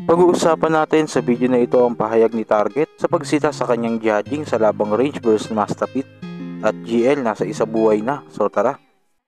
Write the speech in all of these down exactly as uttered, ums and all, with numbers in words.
Pag-uusapan natin sa video na ito ang pahayag ni Target sa pagsita sa kanyang judging sa labang range versus Mastapit at G L nasa isa buhay na, so tara.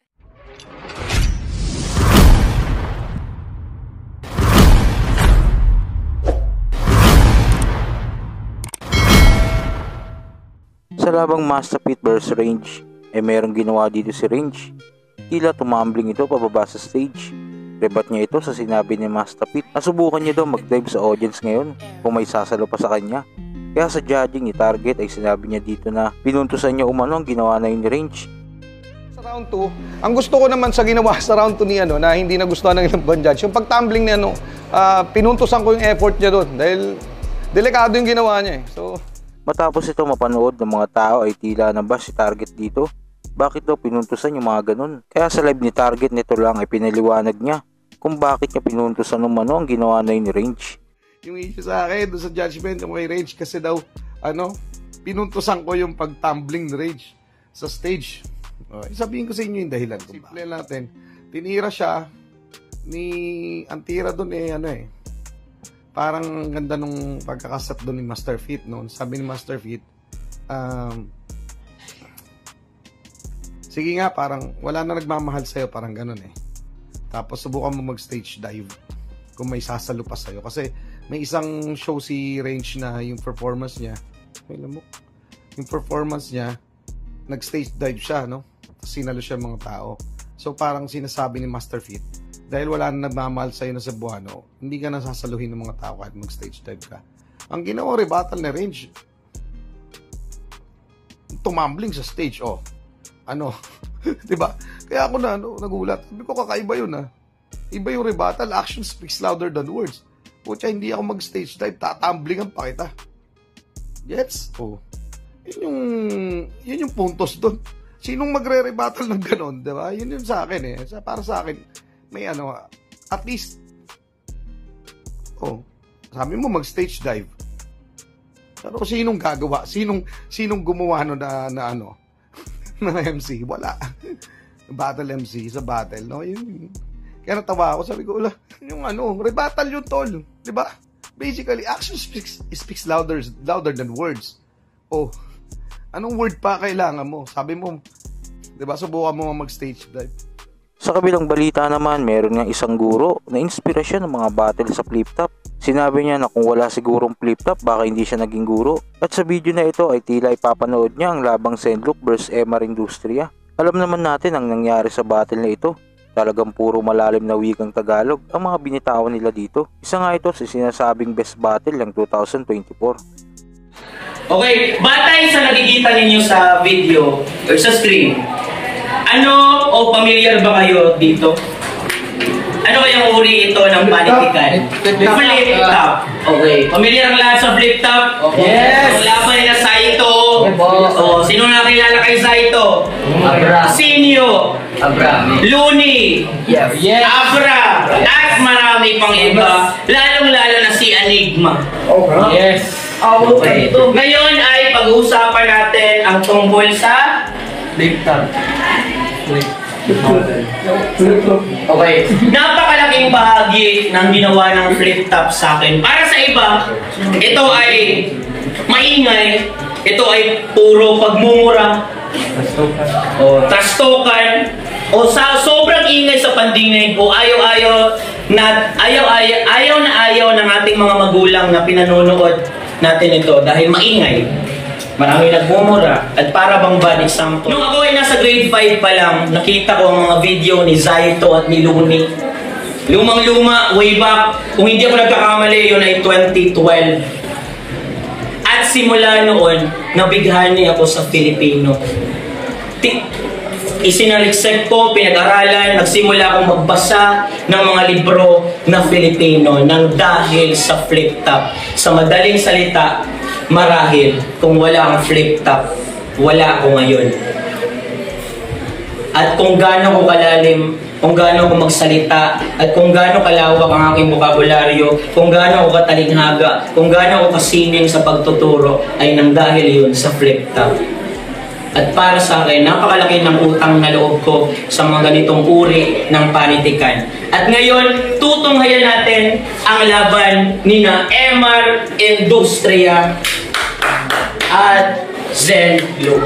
Sa labang Mastapit versus Range, ay eh mayroong ginawa dito si Range. Tila tumambling ito pababa sa stage. Rebat niya ito sa sinabi ni Mastapit. Nasubukan niya daw mag-dive sa audience ngayon kung may sasalo pa sa kanya. Kaya sa judging ni Target ay sinabi niya dito na pinuntusan niya umano ang ginawa na yun ni Range. Sa round two, ang gusto ko naman sa ginawa sa round two ni ano, na hindi nagustuhan ng ilang judge, yung pag-tumbling niya, ano, uh, pinuntusan ko yung effort niya doon dahil delikado yung ginawa niya eh. So, matapos ito mapanood ng mga tao ay tila na ba si Target dito? Bakit daw pinuntusan yung mga ganun? Kaya sa live ni Target nito lang ay pinaliwanag niya kung bakit niya pinuntusan umano ang ginawa na yun ni Range. Yung issue sa akin doon sa judgment yung kay Range kasi daw ano, pinuntusan ko yung pag-tumbling ni Range sa stage. Okay. Sabihin ko sa inyo yung dahilan. Simple natin. Tinira siya ni ang tira doon eh ano eh. Parang ganda nung pagkakasat doon ni Master Fit noon. Sabi ni Master Fit, um, sige nga, parang wala na nagmamahal sa'yo, parang ganun eh. Tapos subukan mo mag-stage dive kung may sasalo pa sa'yo. Kasi may isang show si Range na yung performance niya, may lamok, yung performance niya, nag-stage dive siya, no? Sinalo siya mga tao. So parang sinasabi ni Master Fit, dahil wala na nagmamahal sa'yo na Cebuano, hindi ka nasasaluhin ng mga tao kahit mag-stage dive ka. Ang ginawa rebuttal na Range, tumambling sa stage, oh. Ano, diba? Kaya ako na, ano, nagulat. Sabi ko, kakaiba yun, ha? Iba yung rebuttal, action speaks louder than words. Pucha, hindi ako mag-stage dive, tatamblingan pa kita. Gets? Oh. Yun yung, yun yung puntos doon. Sinong magre-rebuttal ng ganon, diba? Yun yun sa akin, eh. Para sa akin, may ano, at least, oh, sabi mo mag-stage dive. Pero sinong gagawa? Sinong, sinong gumawa no na, na ano, na M C? Wala. Battle M C sa battle, no? Yun. Kaya natawa ako, sabi ko, yung ano, rebuttal yung tol. Diba? Basically, action speaks, speaks louder, louder than words. Oh, anong word pa kailangan mo? Sabi mo, diba, subukan mo mag-stage dive. Sa kabilang balita naman, meron nga isang guro na inspirasyon ng mga battle sa flip top. Sinabi niya na kung wala sigurong flip top, baka hindi siya naging guro. At sa video na ito ay tila ipapanood niya ang labang Senlook versus M R Industria. Alam naman natin ang nangyari sa battle na ito. Talagang puro malalim na wikang Tagalog ang mga binitawan nila dito. Isa nga ito sa sinasabing best battle ng two thousand twenty-four. Okay, batay sa nakikita ninyo sa video or sa screen, ano o familiar ba kayo dito? Ano kayang uri ito ng panitikan? Flip top. Okay. Familiar ang lahat sa flip top? Yes! Ang laban nila Saito. Oh, sino nakilala kay Saito? Abra. Sinyo. Abra. Luni. Yes. Yes. Abra. At marami pang iba. Lalong-lalo na si Enigma. Okay. Yes. Okay. Ngayon ay pag-uusapan natin ang tungkol sa flip top. Flip. Okay. Napakalaking bahagi ng ginawa ng flip top sa akin. Para sa iba, ito ay maingay. Ito ay puro pagmumura. O trastokan. O sa sobrang ingay sa pandingig. O ayaw-ayaw na ayaw-ayaw ayaw na ayaw ng ating mga magulang na pinanonood natin ito dahil maingay. Marami nagmumura at para bang bad example. Nung ako ay nasa grade five pa lang, nakita ko ang mga video ni Zaito at ni Luni. Lumang-luma, way back. Kung hindi ako nagkakamali, yun ay twenty twelve. At simula noon, nabighani ako sa Filipino. Isinaliksik ko, pinag-aralan, nagsimula akong magbasa ng mga libro na Filipino nang dahil sa flip top. Sa madaling salita, marahil kung wala ang flip top, wala ako ngayon. At kung gaano ko kalalim, kung gaano ko magsalita, at kung gaano kalawak ang aking bokabularyo, kung gaano ko katalinghaga, kung gaano ko kasining sa pagtuturo, ay nang dahil yun sa flip top. At para sa akin, napakalaki ng utang na loob ko sa mga ganitong uri ng panitikan. At ngayon, tutunghayan natin ang laban ni na Emar Industria at Zen Luke.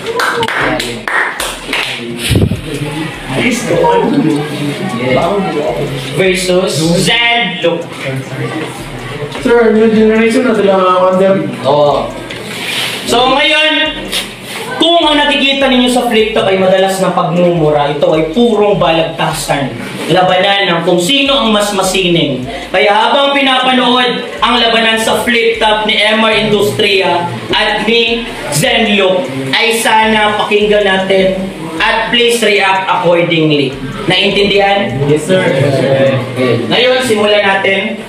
Versus Zen Luke. Sir, new generation na sila mga wonder. Oo. So ngayon, kung ang nakikita ninyo sa flip top ay madalas na pagmumura, ito ay purong balagtasan. Labanan ng kung sino ang mas masining. Kaya habang pinapanood ang labanan sa flip top ni Emar Industria at ni Zen Luke, ay sana pakinggan natin at please react accordingly. Naintindihan? Yes, sir. Okay. Ngayon, simulan natin.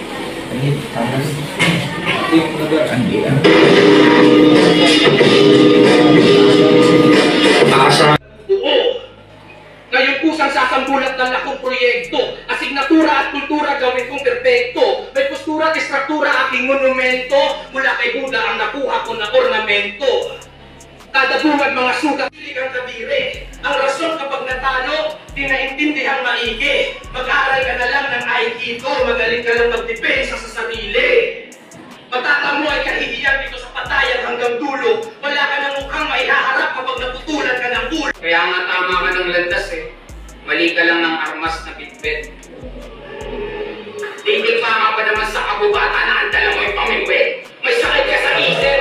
Oo. Ngayon kusang sasambulat ng lakong proyekto. Asignatura at kultura gawin kong perpekto. May postura at estruktura aking monumento. Mula kay Buddha ang nakuha ko na ornamento. Kada bungad mga sugat, pilig ang kadire. Ang rason kapag natalo, di naintindihang maigi. Mag-aaral ka na lang ng Aikido, magaling ka lang magdepensa sa sarili. Matata mo ay kahihiyan dito sa patayan hanggang dulo. Wala ka ng mukhang maihaharap kapag naputulan ka ng ulo. Kaya nga tama ka ng landas eh. Mali ka lang ng armas na bitbit. Tingin pa nga pa naman sa kabubata na ang dala mo yung pamingwit. May sakit ka sa isip.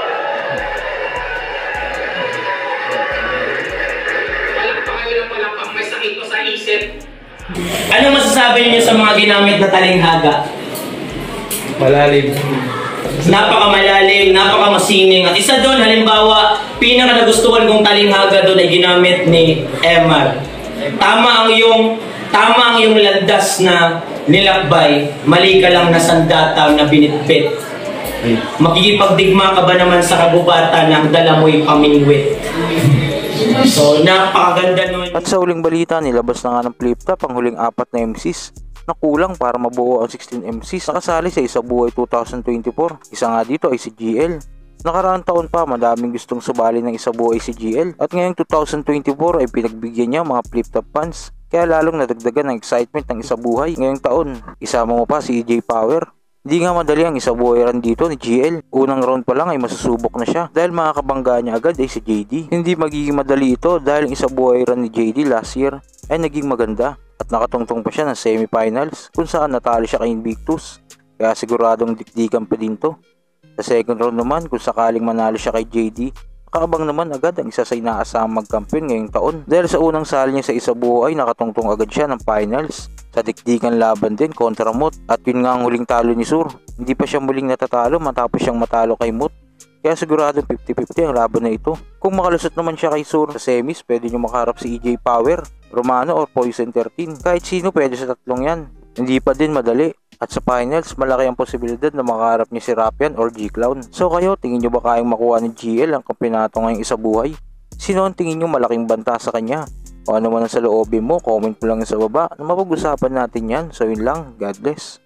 Walang pa kayo ng walang pang may sakit ko sa isip. Ano masasabi niyo sa mga ginamit na talinghaga? Malalim. Napakamalalim, napakamasining. At isa doon, halimbawa, pinaka nagustuhan kong talinghaga doon ay ginamit ni Emar. Tama ang iyong, tama ang iyong landas na nilakbay, mali ka lang na sandata na binitbit. Makikipagdigma ka ba naman sa kagubatan ng dala mo'y pamingwit? So, napakaganda nun. At sa huling balita, nilabas na nga ng flip top ang huling apat na M Cs na kulang para mabuo ang sixteen M Cs na kasali sa Isa Buhay twenty twenty-four. Isa nga dito ay si G L. Nakaraang taon pa, madaming gustong subali ng Isa Buhay si G L. At ngayong twenty twenty-four ay pinagbigyan niya mga flip top fans. Kaya lalong nadagdagan ng excitement ng Isa Buhay ngayong taon. Isama mo pa si E J Power. Hindi nga madali ang Isa Buhay run dito ni G L. Unang round pa lang ay masusubok na siya dahil makakabangga niya agad ay si J D. Hindi magiging madali ito dahil ang Isa Buhay run ni J D last year ay naging maganda. At nakatungtong pa siya ng semifinals kung saan natalo siya kay Invictus. Kaya siguradong dikdikan pa din to. Sa second round naman kung sakaling manalo siya kay J D, kaabang naman agad ang isa sa inaasamang magkampiyon ngayong taon. Dahil sa unang sali niya sa Isa Buhay, nakatungtong agad siya ng finals. Sa dikdikan laban din kontra Mut. At yun nga ang huling talo ni Sur. Hindi pa siya muling natatalo matapos siyang matalo kay Mut. Kaya siguradong fifty fifty ang laban na ito. Kung makalusot naman siya kay Sur sa semis, pwede nyo makaharap si E J Power, Romano or Poison thirteen. Kahit sino pwede sa tatlong yan. Hindi pa din madali. At sa finals, malaki ang posibilidad na makaharap niya si Rapian or G-Clown. So kayo, tingin nyo ba kayang makuha ni G L ang kampeonato ngayong Isa Buhay? Sino ang tingin nyo malaking banta sa kanya? O ano man ang sa loobin mo, comment mo lang sa baba na mapag-usapan natin yan. So yun lang, God bless.